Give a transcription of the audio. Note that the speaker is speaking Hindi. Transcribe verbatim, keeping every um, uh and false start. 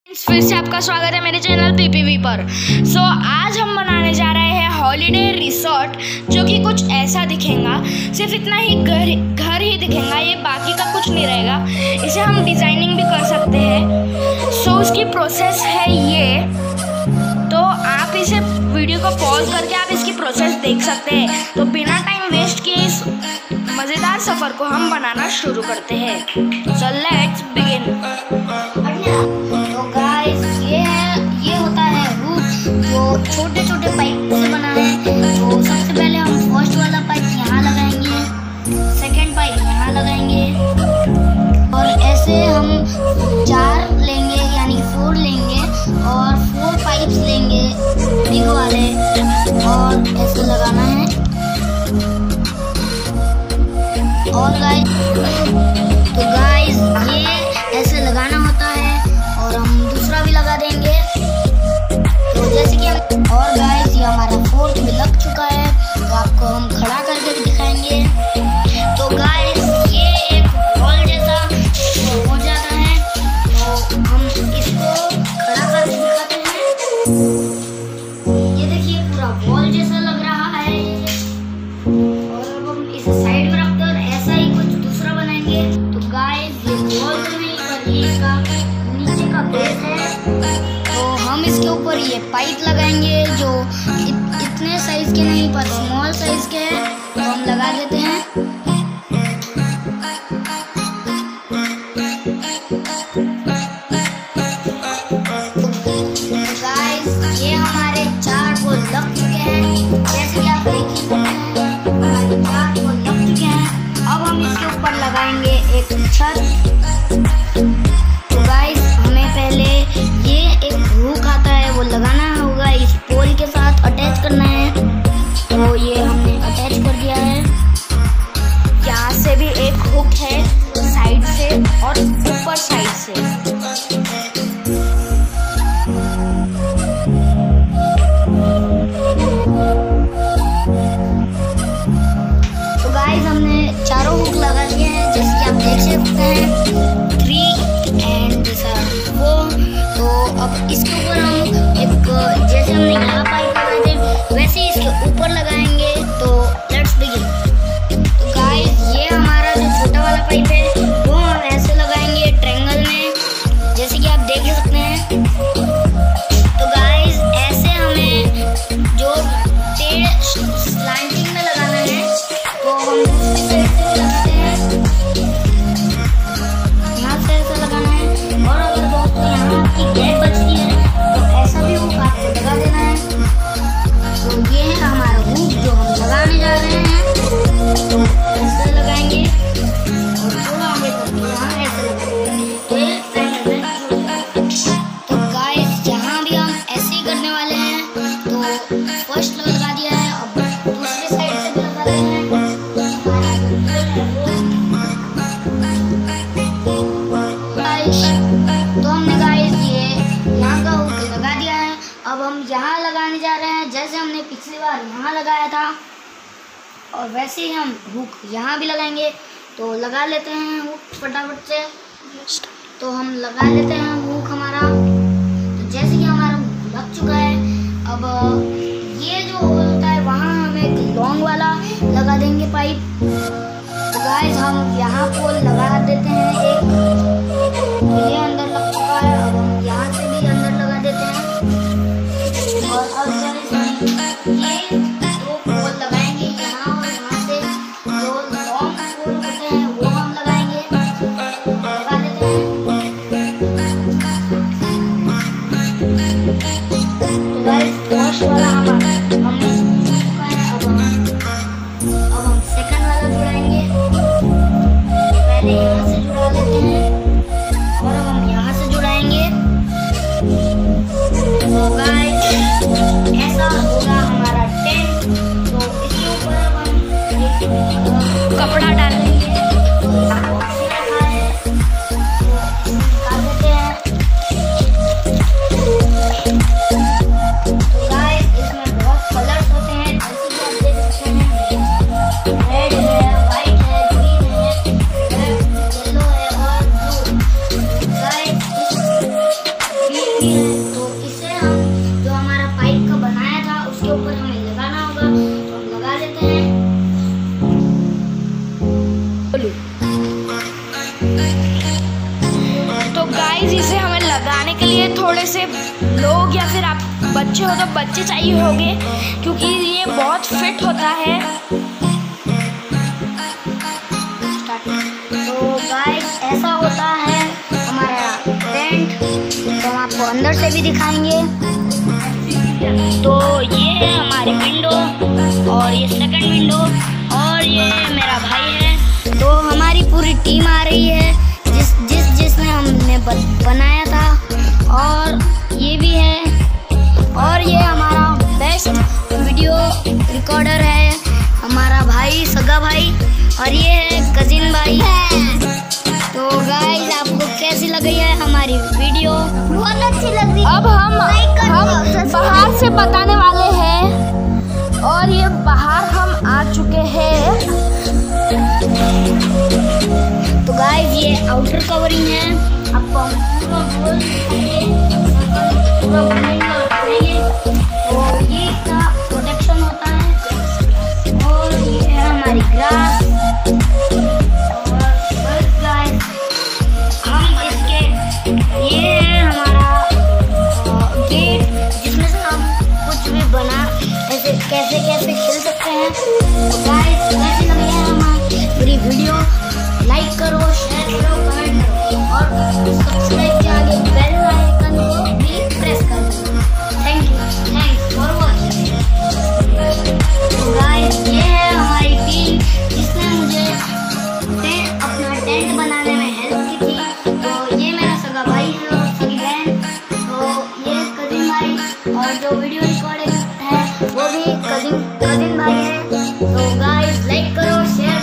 फिर से आपका स्वागत है मेरे चैनल पीपीवी पर। सो so, आज हम बनाने जा रहे हैं हॉलीडे रिसोर्ट, जो कि कुछ ऐसा दिखेगा। सिर्फ इतना ही घर घर ही दिखेगा, ये बाकी का कुछ नहीं रहेगा। इसे हम डिज़ाइनिंग भी कर सकते हैं। सो so, उसकी प्रोसेस है ये। तो आप इसे वीडियो को पॉज करके आप इसकी प्रोसेस देख सकते हैं। तो बिना टाइम वेस्ट किए इस मज़ेदार सफ़र को हम बनाना शुरू करते हैं। So let's begin. तो गाइस ये है ये होता है रूफ, जो छोटे छोटे पाइप से बना है। तो सबसे पहले हम फर्स्ट वाला पाइप यहाँ लगाएंगे, सेकंड पाइप यहाँ लगाएंगे, और ऐसे हम चार लेंगे यानी फोर लेंगे और फोर पाइप्स लेंगे बिग वाले, और ऐसे लगाना है। और गाइस तो गाइस ये ऐसे लगाना होता है, और हम दूसरा भी लगा देंगे। तो जैसे कि हम और गाइस ये हमारा फोर्थ भी लग चुका है, तो आपको हम खड़ा करके भी दिखाएंगे। तो गाइस ये एक बॉल जैसा हो जाता है, तो हम इसको खड़ा करके दिखाते हैं। ये देखिए पूरा बॉल जैसा लग रहा है। और अब हम इसे साइड में रखकर ऐसा ही कुछ दूसरा बनाएंगे। तो गाइस ये बॉल तो नहीं, पर ये इसका नीचे का बेस है। तो हम इसके ऊपर ये पाइप लगाएंगे, जो इत, इतने साइज के नहीं पर स्मॉल साइज के हैं। तो हम लगा देते हैं। गाइस ये हमारे चार को लग चुके हैं, जैसे कि आप देख ही सकते हैं हमारे चार को लग चुके हैं। अब हम इसके ऊपर लगाएंगे एक छत। तो गाइस हमें पहले ये एक हुक आता है, वो लगाना होगा, इस पोल के साथ अटैच करना है। तो ये हमने अटैच कर दिया है। यहाँ से भी एक हुक है, साइड से और ऊपर साइड से। तो गाइस हमने चारों हुक लगा दिए हैं, जैसे कि आप देख सकते हैं, थ्री एंड फोर। तो अब इसके ऊपर हम एक जैसे हमने यहाँ पाइप लगाए थे वैसे ही इसके ऊपर लगाएंगे। तो लेट्स बिगिन। तो गाइस ये हमारा जो छोटा वाला पाइप है वो हम ऐसे लगाएंगे ट्रायंगल में, जैसे कि आप देख ही सकते हैं। तो गाइस ऐसे हमें जो टेढ़ स्लैंटिंग में लगाना है, तो हम दूसरी साइड से लगाते हैं। यहाँ से ऐसा लगाना है। और अगर दोस्तों यहाँ आपकी गैप बचती है तो ऐसा भी हुक आपको लगा देना है। तो ये है हमारा हुक जो हम लगाने जा रहे हैं। तो ऐसे लगाएंगे और थोड़ा आगे करके यहाँ ऐसे लगाएंगे। तो ये ट्रायंगल में हो जाएगा। तो गाइस यहाँ भी हम ऐसे ही करने वाले हैं। तो फर्स्ट लगा दिया है, अब दूसरी साइड से भी लगा देना है। तो हमने गाइस ये यहाँ का हुक लगा दिया है। अब हम यहाँ लगाने जा रहे हैं, जैसे हमने पिछली बार यहाँ लगाया था, और वैसे ही हम हुक यहाँ भी लगाएंगे। तो लगा लेते हैं हुक फटाफट से। तो हम लगा लेते हैं हुक हमारा। तो जैसे कि हमारा लग चुका है, अब ये जो होता है वहाँ हम एक लॉन्ग वाला लगा देंगे पाइप। तो गाइस हम यहाँ पोल लगा देते हैं एक। तो ये अंदर लग चुका है, अब हम यहाँ से भी अंदर लगा देते हैं। और अब गाइस ये दो पोल लगाएंगे यहाँ और यहाँ से। जो लॉन्ग पोल होते हैं वो हम लगाएंगे, लगा देते हैं। तो गाइस फर्स्ट वाला हमारा हमने चुका है। अब हम अब हम सेकंड वाला जुड़ाएंगे। पहले यहाँ से जुड़ा लेते हैं। थोड़े से लोग या फिर आप बच्चे हो तो बच्चे चाहिए होंगे, क्योंकि ये बहुत फिट होता है। तो गाइस ऐसा होता है हमारा टेंट, तो हम आपको अंदर से भी दिखाएंगे। तो ये है हमारी विंडो और ये सेकंड विंडो और ये मेरा भाई है। तो हमारी पूरी टीम आ रही है जिस जिस जिसने हमने बनाया था, और ये भी है, और ये हमारा बेस्ट वीडियो रिकॉर्डर है हमारा भाई, सगा भाई, और ये है कजिन भाई। तो गाइस आपको कैसी लग रही है हमारी वीडियो? बहुत अच्छी लग रही है। अब हम हम बाहर से बताने वाले हैं, और ये बाहर हम आ चुके हैं। तो गाइस ये आउटर कवरिंग है, आपको हम पूरा बोल पूरा बनाएंगे। तो ये इसका प्रोटेक्शन होता है, और ये है हमारी ग्रास। और गाइस हम इसके ये है हमारा गेट, जिसमें से हम कुछ भी बना ऐसे कैसे कैसे खेल सकते हैं। तो गाइस कैसी लगी है हमारी पूरी वीडियो? लाइक करो, शेयर करो, कमेंट करो, और सब्सक्राइब के आगे बेल आइकन को भी प्रेस कर दो। Thank you, thanks for watching. तो गाइस ये है हमारी टीम जिसने मुझे टेंट अपना टेंट बनाने में हेल्प की थी। तो ये मेरा सगा भाई है और सगी बहन, तो ये कजिन भाई, और जो वीडियो रिकॉर्डिंग है वो भी कजिन कजिन भाई है। तो गाइस लाइक करो, शेयर